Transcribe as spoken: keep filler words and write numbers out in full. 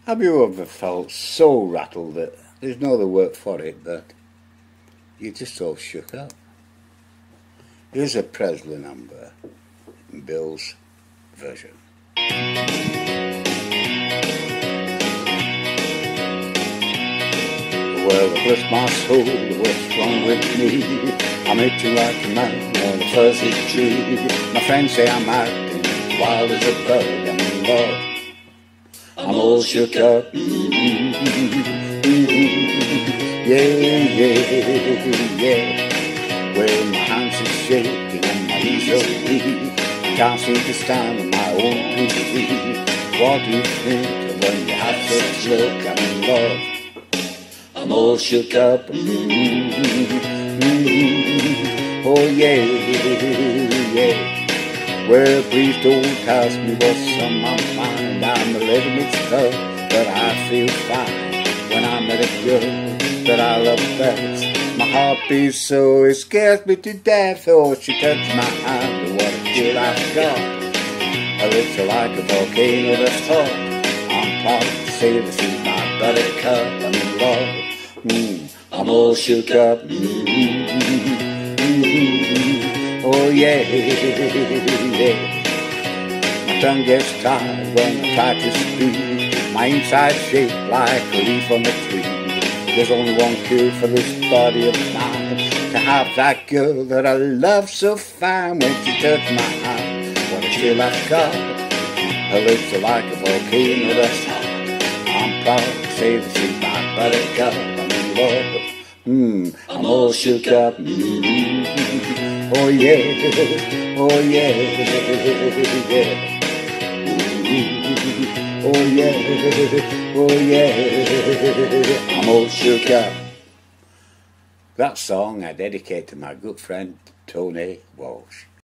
Have you ever felt so rattled that there's no other word for it, but you're just all shook up? Here's a Presley number in Bill's version. Well, bless my soul, what's wrong with me? I'm itching like a man on a fuzzy tree. My friends say I'm acting wild as a bird. I'm in love, I'm all shook up. Mm-hmm. Yeah, yeah, yeah. Well, my hands are shaking and my knees are weak. I can't seem to stand on my own two feet. What do you think of when you have such luck? I'm in love, I'm all shook up. Mm-hmm. Mm-hmm. Oh yeah, yeah. Well, please don't ask me what's on my mind. I'm a little mixed up, but I feel fine when I met a girl that I love best. My heart beats so it scares me to death. Oh, she touched my hand, what a feel I've got. Her lips are like a volcano that's hot. I'm proud to say this is my buttercup. I'm in love. Mm, I'm all shook up. Mm-hmm, mm-hmm. Oh yeah, yeah. My tongue gets tired when I try to speak. My inside shaped like a leaf on a tree. There's only one cure for this body of mine, to have that girl that I love so fine. When she touched my hand, what a chill I've got. Her lips are like a volcano that's hot. I'm proud to say this is my buttercup. I'm in love. Mm, I'm all shook up. Mm-hmm. Oh yeah, oh yeah, yeah. Mm-hmm. Oh yeah, oh yeah. I'm all shook up. That song I dedicate to my good friend Tony Walsh.